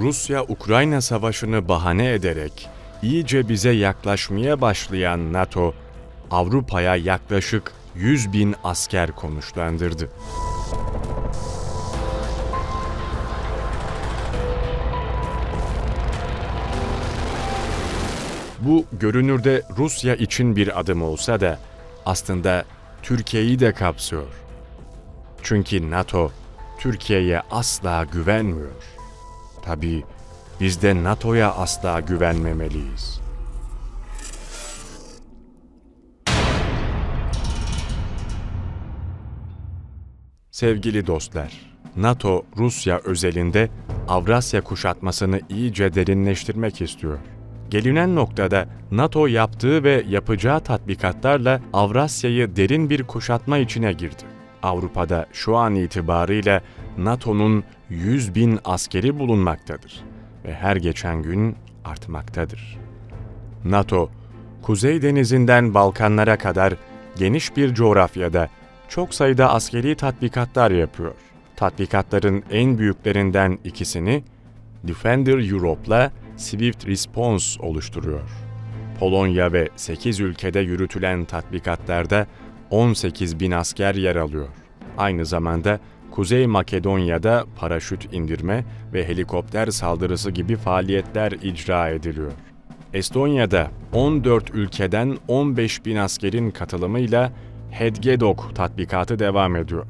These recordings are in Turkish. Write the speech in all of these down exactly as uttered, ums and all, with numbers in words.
Rusya-Ukrayna savaşını bahane ederek iyice bize yaklaşmaya başlayan NATO, Avrupa'ya yaklaşık yüz bin asker konuşlandırdı. Bu görünürde Rusya için bir adım olsa da aslında Türkiye'yi de kapsıyor. Çünkü NATO Türkiye'ye asla güvenmiyor. Tabii biz de NATO'ya asla güvenmemeliyiz. Sevgili dostlar, NATO, Rusya özelinde Avrasya kuşatmasını iyice derinleştirmek istiyor. Gelinen noktada NATO yaptığı ve yapacağı tatbikatlarla Avrasya'yı derin bir kuşatma içine girdi. Avrupa'da şu an itibarıyla NATO'nun yüz bin askeri bulunmaktadır ve her geçen gün artmaktadır. NATO, Kuzey Denizi'nden Balkanlara kadar geniş bir coğrafyada çok sayıda askeri tatbikatlar yapıyor. Tatbikatların en büyüklerinden ikisini Defender Europe'la Swift Response oluşturuyor. Polonya ve sekiz ülkede yürütülen tatbikatlarda on sekiz bin asker yer alıyor. Aynı zamanda Kuzey Makedonya'da paraşüt indirme ve helikopter saldırısı gibi faaliyetler icra ediliyor. Estonya'da on dört ülkeden on beş bin askerin katılımıyla Hedgedok tatbikatı devam ediyor.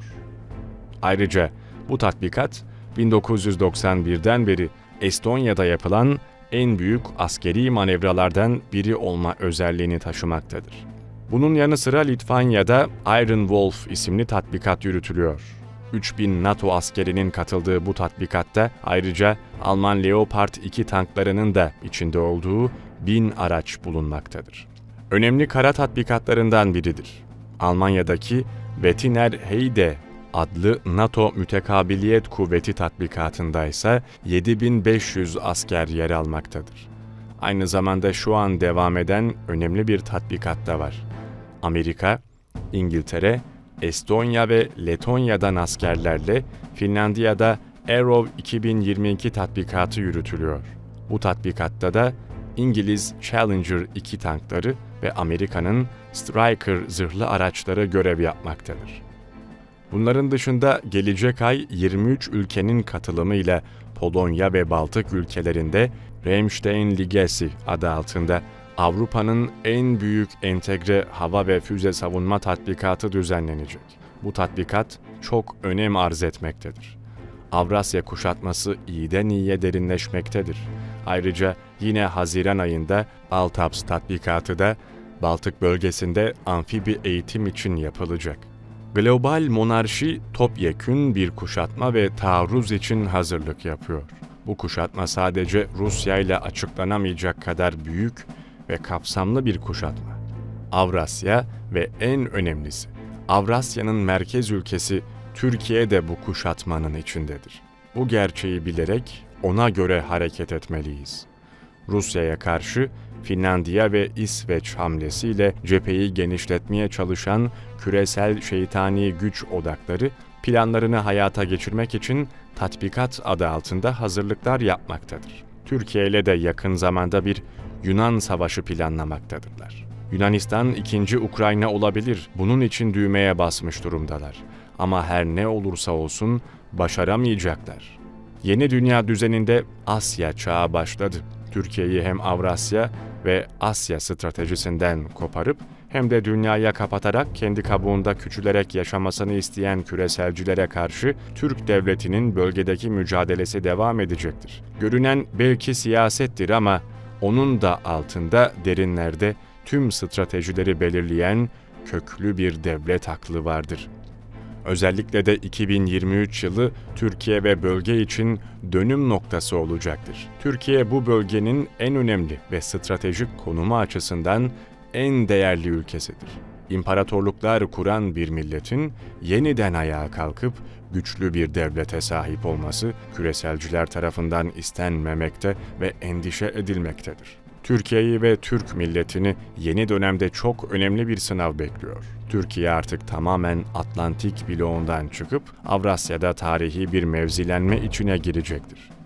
Ayrıca bu tatbikat bin dokuz yüz doksan birden beri Estonya'da yapılan en büyük askeri manevralardan biri olma özelliğini taşımaktadır. Bunun yanı sıra Litvanya'da Iron Wolf isimli tatbikat yürütülüyor. üç bin NATO askerinin katıldığı bu tatbikatta ayrıca Alman Leopard iki tanklarının da içinde olduğu bin araç bulunmaktadır. Önemli kara tatbikatlarından biridir. Almanya'daki Wettiner Heide adlı NATO Mütekabiliyet Kuvveti tatbikatında ise yedi bin beş yüz asker yer almaktadır. Aynı zamanda şu an devam eden önemli bir tatbikat da var. Amerika, İngiltere, Estonya ve Letonya'dan askerlerle Finlandiya'da Arrow iki bin yirmi iki tatbikatı yürütülüyor. Bu tatbikatta da İngiliz Challenger iki tankları ve Amerika'nın Stryker zırhlı araçları görev yapmaktadır. Bunların dışında gelecek ay yirmi üç ülkenin katılımıyla Polonya ve Baltık ülkelerinde Ramstein Ligesi adı altında Avrupa'nın en büyük entegre hava ve füze savunma tatbikatı düzenlenecek. Bu tatbikat çok önem arz etmektedir. Avrasya kuşatması iyiden iyiye derinleşmektedir. Ayrıca yine Haziran ayında Baltaps tatbikatı da Baltık bölgesinde amfibi eğitim için yapılacak. Global monarşi topyekün bir kuşatma ve taarruz için hazırlık yapıyor. Bu kuşatma sadece Rusya ile açıklanamayacak kadar büyük ve kapsamlı bir kuşatma. Avrasya ve en önemlisi, Avrasya'nın merkez ülkesi Türkiye de bu kuşatmanın içindedir. Bu gerçeği bilerek ona göre hareket etmeliyiz. Rusya'ya karşı Finlandiya ve İsveç hamlesiyle cepheyi genişletmeye çalışan küresel şeytani güç odakları planlarını hayata geçirmek için tatbikat adı altında hazırlıklar yapmaktadır. Türkiye ile de yakın zamanda bir Yunan savaşı planlamaktadırlar. Yunanistan ikinci Ukrayna olabilir, bunun için düğmeye basmış durumdalar. Ama her ne olursa olsun başaramayacaklar. Yeni dünya düzeninde Asya çağı başladı. Türkiye'yi hem Avrasya ve Asya stratejisinden koparıp hem de dünyaya kapatarak kendi kabuğunda küçülerek yaşamasını isteyen küreselcilere karşı Türk devletinin bölgedeki mücadelesi devam edecektir. Görünen belki siyasettir ama onun da altında derinlerde tüm stratejileri belirleyen köklü bir devlet aklı vardır. Özellikle de iki bin yirmi üç yılı Türkiye ve bölge için dönüm noktası olacaktır. Türkiye bu bölgenin en önemli ve stratejik konumu açısından en değerli ülkesidir. İmparatorluklar kuran bir milletin yeniden ayağa kalkıp güçlü bir devlete sahip olması küreselciler tarafından istenmemekte ve endişe edilmektedir. Türkiye'yi ve Türk milletini yeni dönemde çok önemli bir sınav bekliyor. Türkiye artık tamamen Atlantik bloğundan çıkıp Avrasya'da tarihi bir mevzilenme içine girecektir.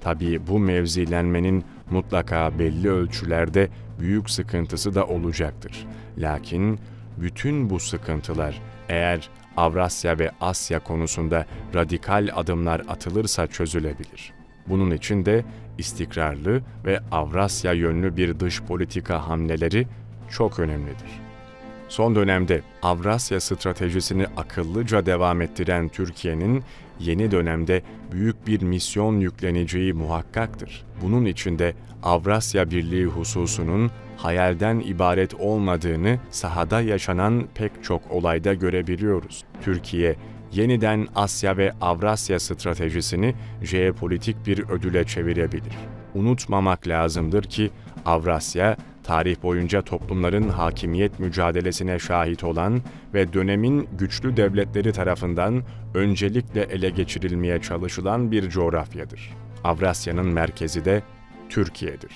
Tabii bu mevzilenmenin mutlaka belli ölçülerde büyük sıkıntısı da olacaktır. Lakin bütün bu sıkıntılar eğer Avrasya ve Asya konusunda radikal adımlar atılırsa çözülebilir. Bunun için de istikrarlı ve Avrasya yönlü bir dış politika hamleleri çok önemlidir. Son dönemde Avrasya stratejisini akıllıca devam ettiren Türkiye'nin yeni dönemde büyük bir misyon yükleneceği muhakkaktır. Bunun için de Avrasya Birliği hususunun hayalden ibaret olmadığını sahada yaşanan pek çok olayda görebiliyoruz. Türkiye, yeniden Asya ve Avrasya stratejisini jeopolitik bir ödüle çevirebilir. Unutmamak lazımdır ki Avrasya, tarih boyunca toplumların hakimiyet mücadelesine şahit olan ve dönemin güçlü devletleri tarafından öncelikle ele geçirilmeye çalışılan bir coğrafyadır. Avrasya'nın merkezi de Türkiye'dir.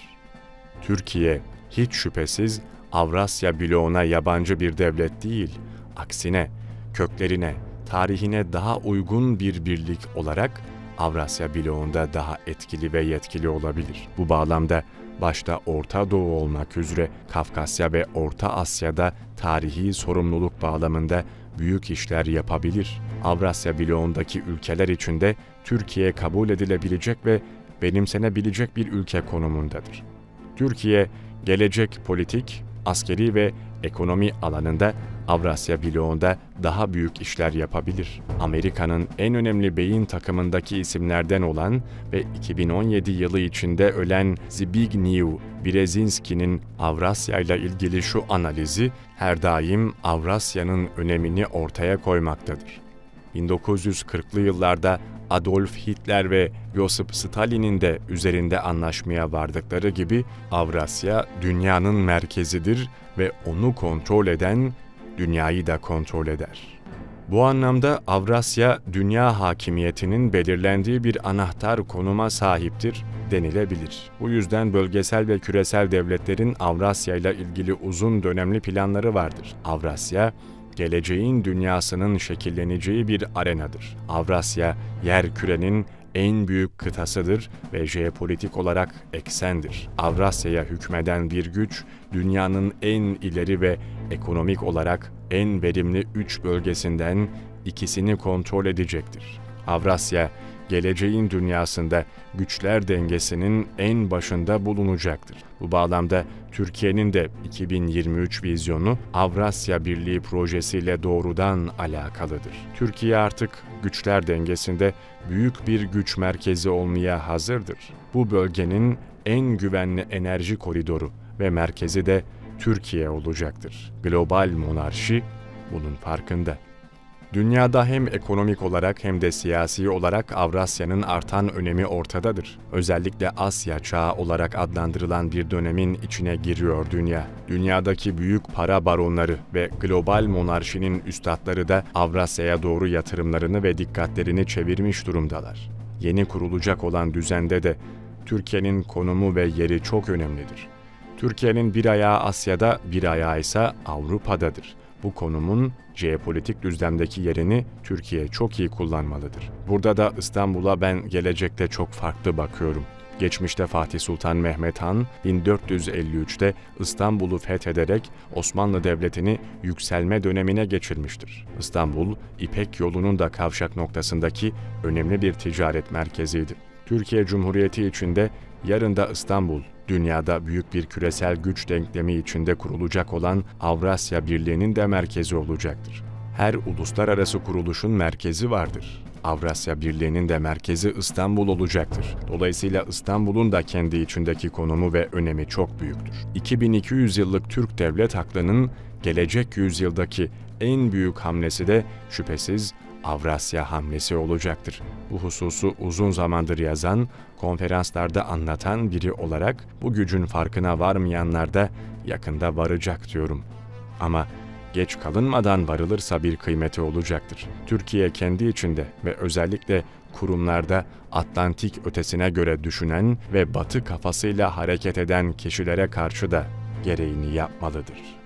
Türkiye, hiç şüphesiz Avrasya bloğuna yabancı bir devlet değil, aksine köklerine, tarihine daha uygun bir birlik olarak Avrasya bloğunda daha etkili ve yetkili olabilir. Bu bağlamda başta Orta Doğu olmak üzere Kafkasya ve Orta Asya'da tarihi sorumluluk bağlamında büyük işler yapabilir. Avrasya bloğundaki ülkeler içinde Türkiye kabul edilebilecek ve benimsenebilecek bir ülke konumundadır. Türkiye, gelecek politik, askeri ve ekonomi alanında Avrasya bloğunda daha büyük işler yapabilir. Amerika'nın en önemli beyin takımındaki isimlerden olan ve iki bin on yedi yılı içinde ölen Zbigniew Brzezinski'nin Avrasya ile ilgili şu analizi her daim Avrasya'nın önemini ortaya koymaktadır. bin dokuz yüz kırklı yıllarda Adolf Hitler ve Josip Stalin'in de üzerinde anlaşmaya vardıkları gibi Avrasya dünyanın merkezidir ve onu kontrol eden dünyayı da kontrol eder. Bu anlamda Avrasya, dünya hakimiyetinin belirlendiği bir anahtar konuma sahiptir denilebilir. Bu yüzden bölgesel ve küresel devletlerin Avrasya ile ilgili uzun dönemli planları vardır. Avrasya, geleceğin dünyasının şekilleneceği bir arenadır. Avrasya, yerkürenin en büyük kıtasıdır ve jeopolitik olarak eksendir. Avrasya'ya hükmeden bir güç, dünyanın en ileri ve ekonomik olarak en verimli üç bölgesinden ikisini kontrol edecektir. Avrasya, geleceğin dünyasında güçler dengesinin en başında bulunacaktır. Bu bağlamda Türkiye'nin de iki bin yirmi üç vizyonu Avrasya Birliği projesiyle doğrudan alakalıdır. Türkiye artık güçler dengesinde büyük bir güç merkezi olmaya hazırdır. Bu bölgenin en güvenli enerji koridoru ve merkezi de Türkiye olacaktır. Global monarşi bunun farkında. Dünyada hem ekonomik olarak hem de siyasi olarak Avrasya'nın artan önemi ortadadır. Özellikle Asya çağı olarak adlandırılan bir dönemin içine giriyor dünya. Dünyadaki büyük para baronları ve global monarşinin üstadları da Avrasya'ya doğru yatırımlarını ve dikkatlerini çevirmiş durumdalar. Yeni kurulacak olan düzende de Türkiye'nin konumu ve yeri çok önemlidir. Türkiye'nin bir ayağı Asya'da, bir ayağı ise Avrupa'dadır. Bu konumun jeopolitik düzlemdeki yerini Türkiye çok iyi kullanmalıdır. Burada da İstanbul'a ben gelecekte çok farklı bakıyorum. Geçmişte Fatih Sultan Mehmet Han bin dört yüz elli üçte İstanbul'u fethederek Osmanlı Devleti'ni yükselme dönemine geçirmiştir. İstanbul, İpek Yolu'nun da kavşak noktasındaki önemli bir ticaret merkeziydi. Türkiye Cumhuriyeti içinde yarın da İstanbul, dünyada büyük bir küresel güç denklemi içinde kurulacak olan Avrasya Birliği'nin de merkezi olacaktır. Her uluslararası kuruluşun merkezi vardır. Avrasya Birliği'nin de merkezi İstanbul olacaktır. Dolayısıyla İstanbul'un da kendi içindeki konumu ve önemi çok büyüktür. iki bin iki yüz yıllık Türk devlet aklının gelecek yüzyıldaki en büyük hamlesi de şüphesiz Avrasya hamlesi olacaktır. Bu hususu uzun zamandır yazan, konferanslarda anlatan biri olarak bu gücün farkına varmayanlar da yakında varacak diyorum. Ama geç kalınmadan varılırsa bir kıymeti olacaktır. Türkiye kendi içinde ve özellikle kurumlarda Atlantik ötesine göre düşünen ve Batı kafasıyla hareket eden kişilere karşı da gereğini yapmalıdır.